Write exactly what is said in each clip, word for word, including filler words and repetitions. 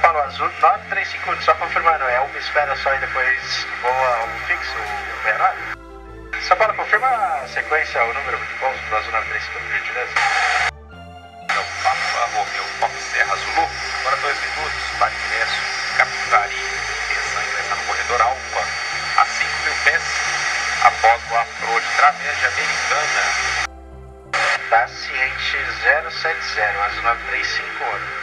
falou azul nove três cinco um, só confirmando, é uma esfera só e depois voa um fixo, o numerário? Só para confirmar a sequência, o número de voos do azul nove três cinco um, por gentileza. Então, Papa Romeu Fox Serra Zulu, agora dois minutos para ingresso, Capivari, atenção, ingressar no corredor Alfa, a cinco mil pés, após o approach Tramédia Americana. Paciente zero sete zero, azul nove três cinco um.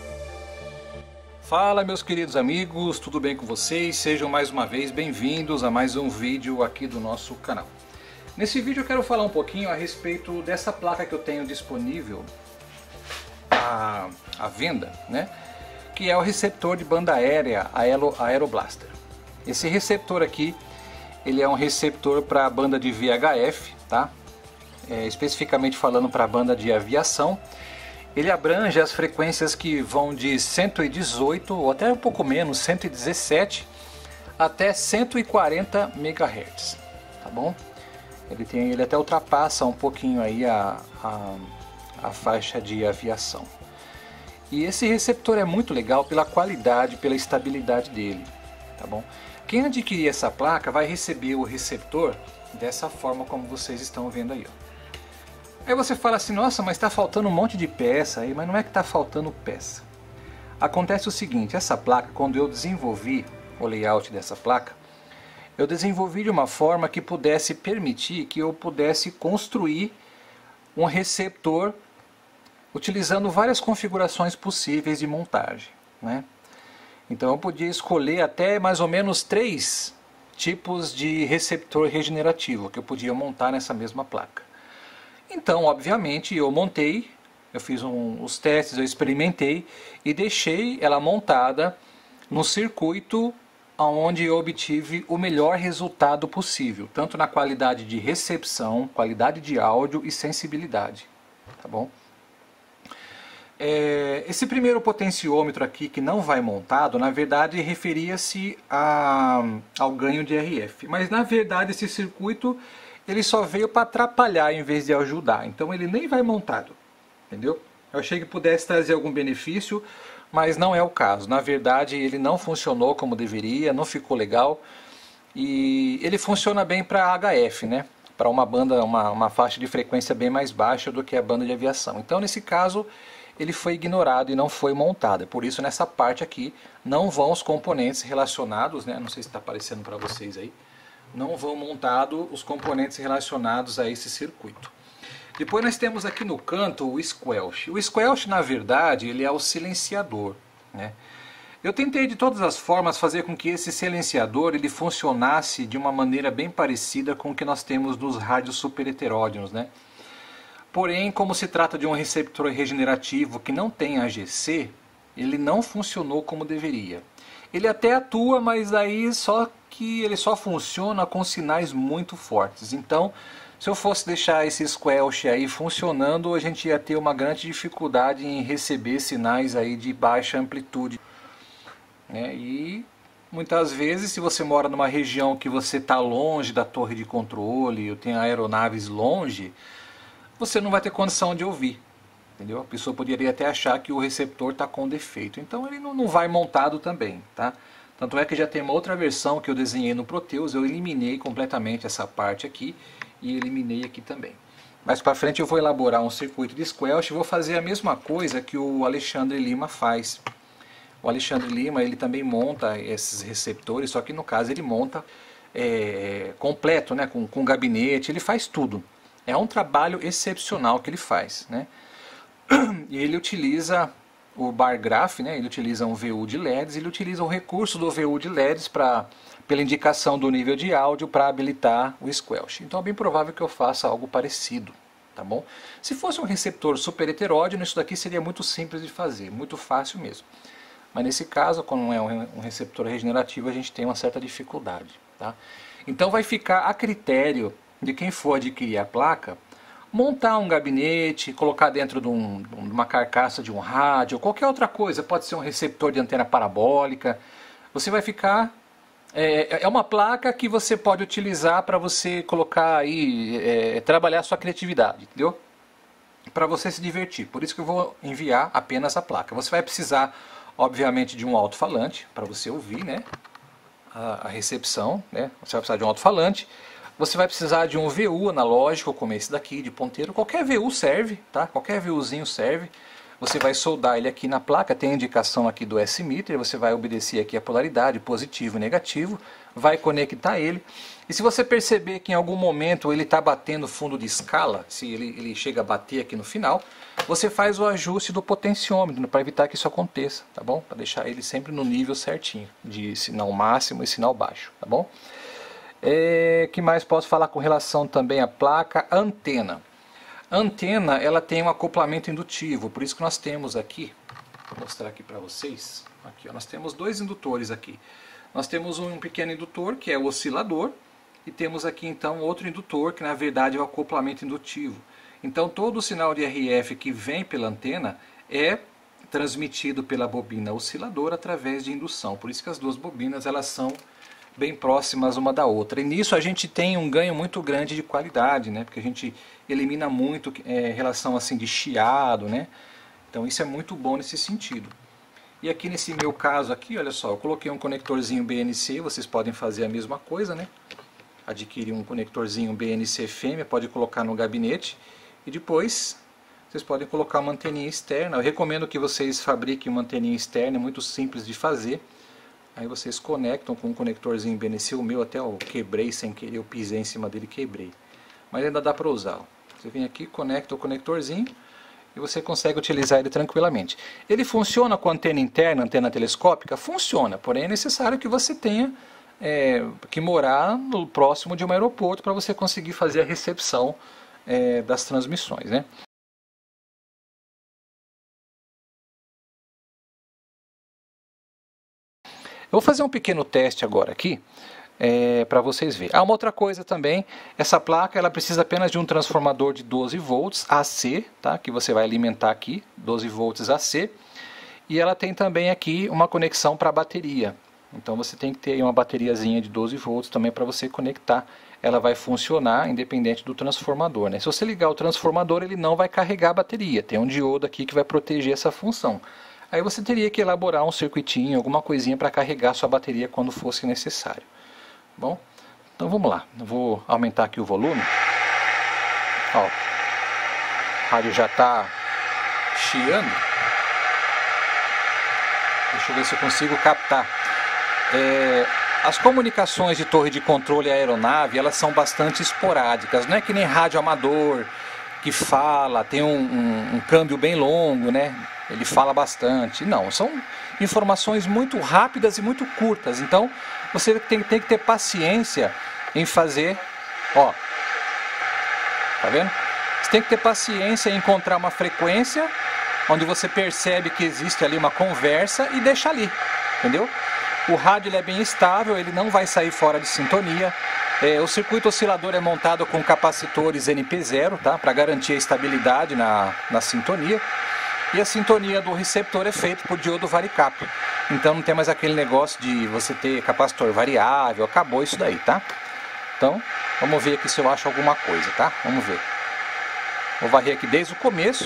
Fala, meus queridos amigos, tudo bem com vocês? Sejam mais uma vez bem-vindos a mais um vídeo aqui do nosso canal. Nesse vídeo eu quero falar um pouquinho a respeito dessa placa que eu tenho disponível à, à venda, né? Que é o receptor de banda aérea Aero, Aeroblaster. Esse receptor aqui, ele é um receptor para a banda de V H F, tá? É, especificamente falando para a banda de aviação. Ele abrange as frequências que vão de cento e dezoito ou até um pouco menos, cento e dezessete até cento e quarenta megahertz, tá bom? Ele tem, ele até ultrapassa um pouquinho aí a, a, a faixa de aviação. E esse receptor é muito legal pela qualidade, pela estabilidade dele, tá bom? Quem adquirir essa placa vai receber o receptor dessa forma como vocês estão vendo aí, ó. Aí você fala assim, nossa, mas está faltando um monte de peça aí, mas não é que está faltando peça. Acontece o seguinte, essa placa, quando eu desenvolvi o layout dessa placa, eu desenvolvi de uma forma que pudesse permitir que eu pudesse construir um receptor utilizando várias configurações possíveis de montagem, né? Então eu podia escolher até mais ou menos três tipos de receptor regenerativo que eu podia montar nessa mesma placa. Então, obviamente, eu montei, eu fiz um, os testes, eu experimentei e deixei ela montada no circuito onde eu obtive o melhor resultado possível, tanto na qualidade de recepção, qualidade de áudio e sensibilidade, tá bom? É, esse primeiro potenciômetro aqui que não vai montado, na verdade referia-se ao ganho de R F, mas na verdade esse circuito ele só veio para atrapalhar em vez de ajudar, então ele nem vai montado, entendeu? Eu achei que pudesse trazer algum benefício, mas não é o caso. Na verdade ele não funcionou como deveria, não ficou legal, e ele funciona bem para H F, né? Para uma banda, uma, uma faixa de frequência bem mais baixa do que a banda de aviação. Então nesse caso ele foi ignorado e não foi montado, por isso nessa parte aqui não vão os componentes relacionados, né? Não sei se está aparecendo para vocês aí. Não vão montados os componentes relacionados a esse circuito. Depois nós temos aqui no canto o squelch. O squelch, na verdade, ele é o silenciador, né? Eu tentei de todas as formas fazer com que esse silenciador ele funcionasse de uma maneira bem parecida com o que nós temos nos rádios superheterógenos, né? Porém, como se trata de um receptor regenerativo que não tem A G C, ele não funcionou como deveria. Ele até atua, mas aí só que ele só funciona com sinais muito fortes. Então, se eu fosse deixar esse squelch aí funcionando, a gente ia ter uma grande dificuldade em receber sinais aí de baixa amplitude, né? E muitas vezes, se você mora numa região que você está longe da torre de controle, ou tem aeronaves longe, você não vai ter condição de ouvir. Entendeu? A pessoa poderia até achar que o receptor está com defeito. Então ele não, não vai montado também, tá? Tanto é que já tem uma outra versão que eu desenhei no Proteus, eu eliminei completamente essa parte aqui e eliminei aqui também. Mais para frente eu vou elaborar um circuito de squelch e vou fazer a mesma coisa que o Alexandre Lima faz. O Alexandre Lima ele também monta esses receptores, só que no caso ele monta é, completo, né? com, com gabinete, ele faz tudo. É um trabalho excepcional que ele faz, né? E ele utiliza o bar graph, né? Ele utiliza um V U de L E Ds, ele utiliza o recurso do V U de L E Ds pra, pela indicação do nível de áudio para habilitar o squelch. Então é bem provável que eu faça algo parecido, tá bom? Se fosse um receptor super heterógeno, isso daqui seria muito simples de fazer, muito fácil mesmo. Mas nesse caso, quando é um receptor regenerativo, a gente tem uma certa dificuldade, tá? Então vai ficar a critério de quem for adquirir a placa, montar um gabinete, colocar dentro de, um, de uma carcaça de um rádio, qualquer outra coisa, pode ser um receptor de antena parabólica. Você vai ficar... É, é uma placa que você pode utilizar para você colocar aí, é, trabalhar a sua criatividade, entendeu? Para você se divertir. Por isso que eu vou enviar apenas a placa. Você vai precisar obviamente de um alto-falante para você ouvir, né, a, a recepção, né? Você vai precisar de um alto-falante. Você vai precisar de um V U analógico, como esse daqui, de ponteiro. Qualquer V U serve, tá? Qualquer VUzinho serve. Você vai soldar ele aqui na placa, tem a indicação aqui do S-Meter, você vai obedecer aqui a polaridade, positivo e negativo, vai conectar ele. E se você perceber que em algum momento ele está batendo fundo de escala, se ele, ele chega a bater aqui no final, você faz o ajuste do potenciômetro para evitar que isso aconteça, tá bom? Para deixar ele sempre no nível certinho, de sinal máximo e sinal baixo, tá bom? É, que mais posso falar com relação também à placa? Antena. A antena, ela tem um acoplamento indutivo, por isso que nós temos aqui, vou mostrar aqui para vocês, aqui, ó, nós temos dois indutores aqui. Nós temos um pequeno indutor, que é o oscilador, e temos aqui então outro indutor, que na verdade é o acoplamento indutivo. Então todo o sinal de R F que vem pela antena é transmitido pela bobina osciladora através de indução, por isso que as duas bobinas elas são bem próximas uma da outra. E nisso a gente tem um ganho muito grande de qualidade, né? Porque a gente elimina muito é, relação assim de chiado, né? Então isso é muito bom nesse sentido. E aqui nesse meu caso aqui, olha só, eu coloquei um conectorzinho B N C, vocês podem fazer a mesma coisa, né? Adquirir um conectorzinho B N C fêmea, pode colocar no gabinete e depois vocês podem colocar uma anteninha externa. Eu recomendo que vocês fabriquem uma anteninha externa, é muito simples de fazer. Aí vocês conectam com um conectorzinho B N C, o meu até eu quebrei sem querer, eu pisei em cima dele e quebrei. Mas ainda dá para usar. Você vem aqui, conecta o conectorzinho e você consegue utilizar ele tranquilamente. Ele funciona com antena interna, antena telescópica? Funciona, porém é necessário que você tenha é, que morar no próximo de um aeroporto para você conseguir fazer a recepção é, das transmissões, né? Eu vou fazer um pequeno teste agora aqui, é, para vocês verem. Ah, uma outra coisa também, essa placa ela precisa apenas de um transformador de doze volts A C, tá? Que você vai alimentar aqui, doze volts A C, e ela tem também aqui uma conexão para a bateria. Então você tem que ter uma bateriazinha de doze volts também para você conectar. Ela vai funcionar independente do transformador, né? Se você ligar o transformador, ele não vai carregar a bateria. Tem um diodo aqui que vai proteger essa função. Aí você teria que elaborar um circuitinho, alguma coisinha para carregar sua bateria quando fosse necessário. Bom, então vamos lá. Eu vou aumentar aqui o volume. Ó, o rádio já está chiando. Deixa eu ver se eu consigo captar. É, as comunicações de torre de controle e aeronave, elas são bastante esporádicas. Não é que nem rádio amador, que fala, tem um, um, um câmbio bem longo, né? Ele fala bastante. Não, são informações muito rápidas e muito curtas. Então, você tem, tem que ter paciência em fazer... Ó, tá vendo? Você tem que ter paciência em encontrar uma frequência onde você percebe que existe ali uma conversa e deixa ali, entendeu? O rádio ele é bem estável, ele não vai sair fora de sintonia. É, o circuito oscilador é montado com capacitores N P zero, tá? Para garantir a estabilidade na, na sintonia. E a sintonia do receptor é feita por diodo varicap. Então não tem mais aquele negócio de você ter capacitor variável, acabou isso daí, tá? Então, vamos ver aqui se eu acho alguma coisa, tá? Vamos ver. Vou varrer aqui desde o começo.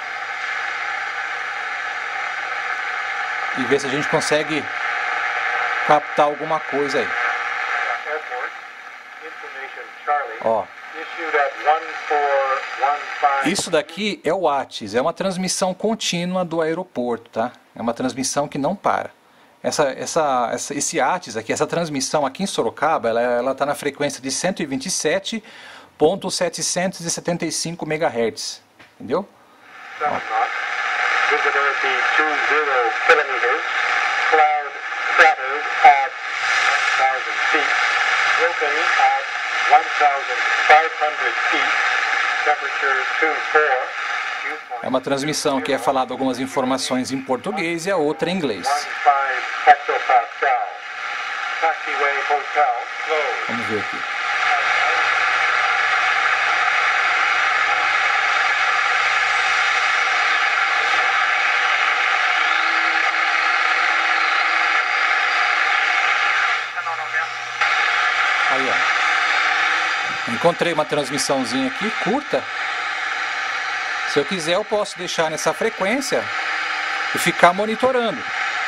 E ver se a gente consegue captar alguma coisa aí. Ó. Isso daqui é o WATS, é uma transmissão contínua do aeroporto, tá? É uma transmissão que não para. Essa, essa, essa, esse WATS aqui, essa transmissão aqui em Sorocaba, ela está na frequência de cento e vinte e sete ponto setecentos e setenta e cinco megahertz, entendeu? Ó. É uma transmissão que é falado algumas informações em português e a outra em inglês. Vamos ver aqui. Aí, ó. Encontrei uma transmissãozinha aqui, curta. Se eu quiser, eu posso deixar nessa frequência e ficar monitorando.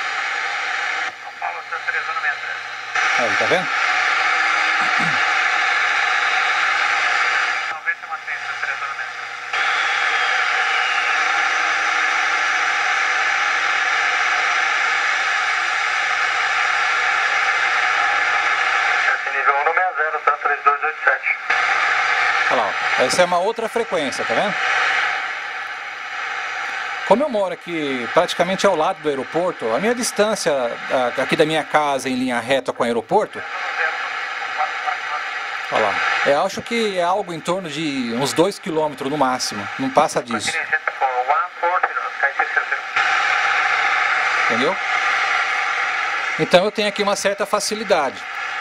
Aí, tá vendo? Talvez você mantenha essa temperatura mesmo. Esse nível um não é zero, tá? três dois oito sete. Olha lá, ó. Essa é uma outra frequência, tá vendo? Como eu moro aqui praticamente ao lado do aeroporto, a minha distância aqui da minha casa em linha reta com o aeroporto, olha lá, eu acho que é algo em torno de uns dois quilômetros no máximo, não passa disso. Entendeu? Então eu tenho aqui uma certa facilidade.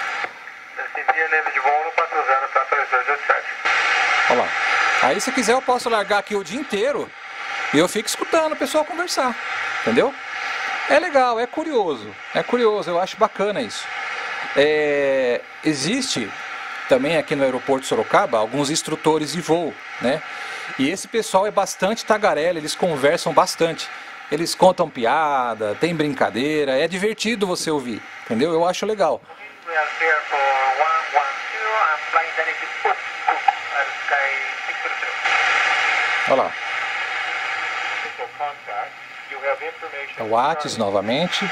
Olha lá. Aí se quiser eu posso largar aqui o dia inteiro e eu fico escutando o pessoal conversar, entendeu? É legal, é curioso, é curioso, eu acho bacana isso. É, existe também aqui no aeroporto de Sorocaba alguns instrutores de voo, né? E esse pessoal é bastante tagarela, eles conversam bastante. Eles contam piada, tem brincadeira, é divertido você ouvir, entendeu? Eu acho legal. Olha lá. É o Whats novamente.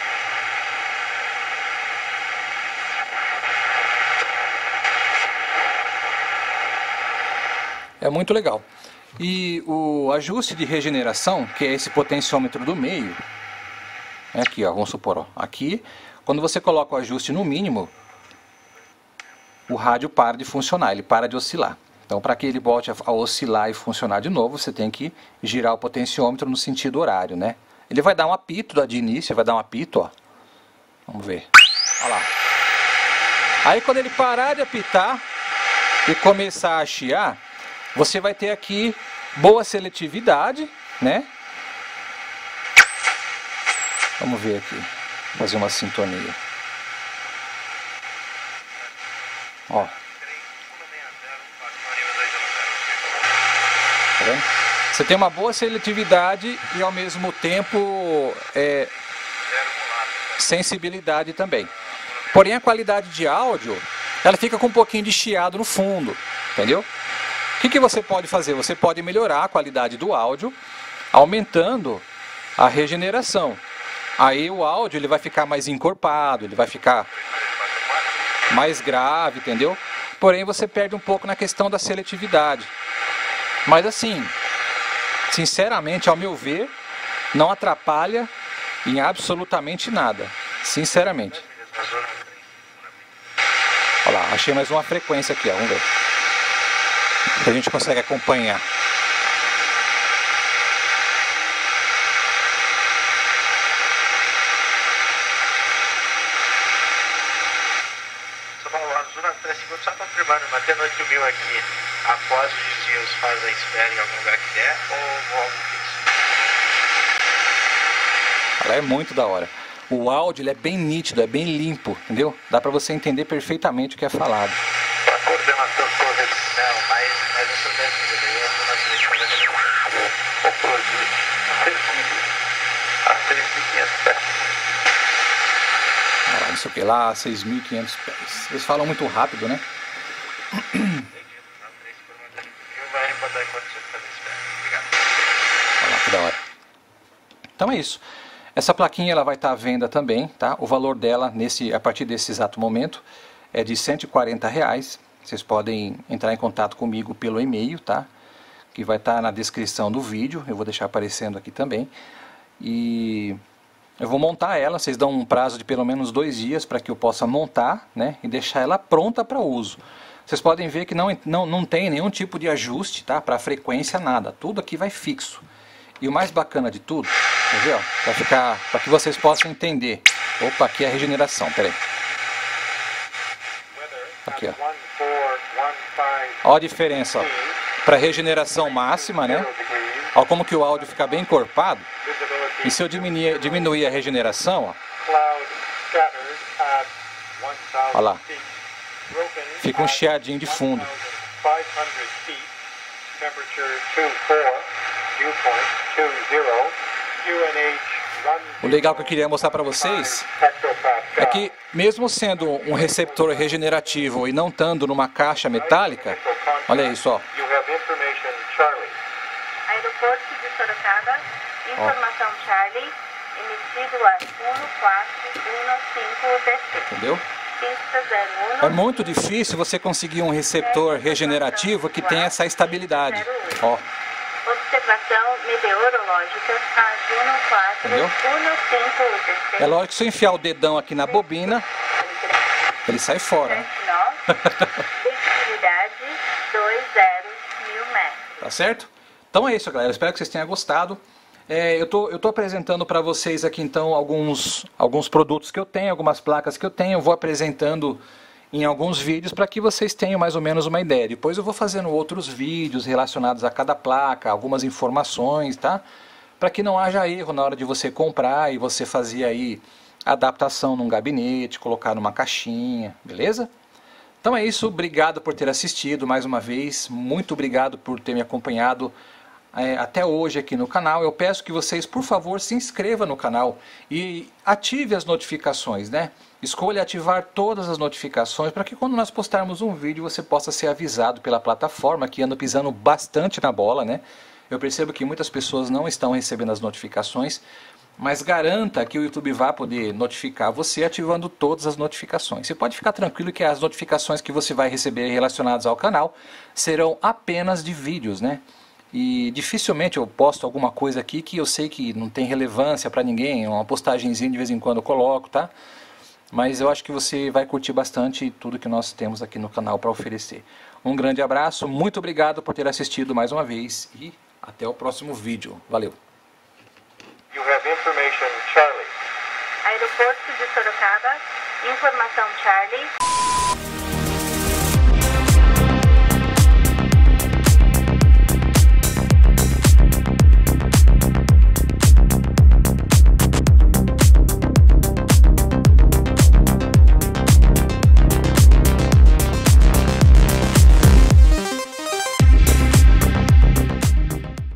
É muito legal. E o ajuste de regeneração, que é esse potenciômetro do meio, é aqui, ó, vamos supor, ó, aqui, quando você coloca o ajuste no mínimo, o rádio para de funcionar, ele para de oscilar. Então, para que ele volte a oscilar e funcionar de novo, você tem que girar o potenciômetro no sentido horário, né? Ele vai dar um apito de início, vai dar um apito, ó. Vamos ver. Olha lá. Aí, quando ele parar de apitar e começar a chiar, você vai ter aqui boa seletividade, né? Vamos ver aqui. Fazer uma sintonia. Ó. Tá vendo? Você tem uma boa seletividade e ao mesmo tempo é, sensibilidade também. Porém a qualidade de áudio, ela fica com um pouquinho de chiado no fundo, entendeu? O que, que você pode fazer? Você pode melhorar a qualidade do áudio aumentando a regeneração. Aí o áudio ele vai ficar mais encorpado, ele vai ficar mais grave, entendeu? Porém você perde um pouco na questão da seletividade. Mas assim, sinceramente, ao meu ver, não atrapalha em absolutamente nada. Sinceramente. Olha lá, achei mais uma frequência aqui, ó, vamos ver. Que a gente consegue acompanhar. Só falou, Azul na três segundos, só confirmando, mantendo oito mil aqui, após os desvios faz a espera em algum lugar que der, ou algo fixo? Ela é muito da hora. O áudio ele é bem nítido, é bem limpo, entendeu? Dá pra você entender perfeitamente o que é falado. A coordenação toda, não, mas, mas eu sou dessa ideia, eu sou na frente fazendo o produto a três mil e quinhentos pés. Ah, não sei o que lá, seis mil e quinhentos pés. Eles falam muito rápido, né? Olha lá que da hora. Então é isso. Essa plaquinha ela vai estar à venda também, tá? O valor dela nesse, a partir desse exato momento é de cento e quarenta reais. Vocês podem entrar em contato comigo pelo e-mail, tá? Que vai estar na descrição do vídeo. Eu vou deixar aparecendo aqui também. E eu vou montar ela. Vocês dão um prazo de pelo menos dois dias para que eu possa montar, né? E deixar ela pronta para uso. Vocês podem ver que não, não, não tem nenhum tipo de ajuste, tá? Para frequência, nada. Tudo aqui vai fixo. E o mais bacana de tudo, quer ver, ó? Para ficar, para que vocês possam entender. Opa, aqui é a regeneração, peraí. Aqui, ó. Olha a diferença, ó. Para regeneração máxima, né? Olha como que o áudio fica bem encorpado. E se eu diminuir, diminuir a regeneração, ó. Olha lá. Fica um chiadinho de fundo. O legal que eu queria mostrar para vocês é que, mesmo sendo um receptor regenerativo e não estando numa caixa metálica, olha isso, ó. Aeroporto de Sorocaba, informação Charlie, emitido a um quatro um cinco D C. Entendeu? Pista zero um. É muito difícil você conseguir um receptor regenerativo que tenha essa estabilidade. Ó. Observação meteorológica a um quatro um cinco D C. É lógico que se eu enfiar o dedão aqui na bobina, ele sai fora. Né? Visibilidade dois zero mil metros. Tá certo? Então é isso, galera. Espero que vocês tenham gostado. É, eu tô, eu tô apresentando para vocês aqui então alguns, alguns produtos que eu tenho, algumas placas que eu tenho. Eu vou apresentando em alguns vídeos para que vocês tenham mais ou menos uma ideia. Depois eu vou fazendo outros vídeos relacionados a cada placa, algumas informações, tá? Para que não haja erro na hora de você comprar e você fazer aí adaptação num gabinete, colocar numa caixinha, beleza? Então é isso, obrigado por ter assistido mais uma vez, muito obrigado por ter me acompanhado é, até hoje aqui no canal. Eu peço que vocês, por favor, se inscrevam no canal e ative as notificações, né? Escolha ativar todas as notificações para que quando nós postarmos um vídeo você possa ser avisado pela plataforma, que anda pisando bastante na bola, né? Eu percebo que muitas pessoas não estão recebendo as notificações, mas garanta que o YouTube vai poder notificar você ativando todas as notificações. Você pode ficar tranquilo que as notificações que você vai receber relacionadas ao canal serão apenas de vídeos, né? E dificilmente eu posto alguma coisa aqui que eu sei que não tem relevância para ninguém, uma postagenzinha de vez em quando eu coloco, tá? Mas eu acho que você vai curtir bastante tudo que nós temos aqui no canal para oferecer. Um grande abraço, muito obrigado por ter assistido mais uma vez e até o próximo vídeo. Valeu! You have information, Charlie. Aeroporto de Sorocaba, informação Charlie.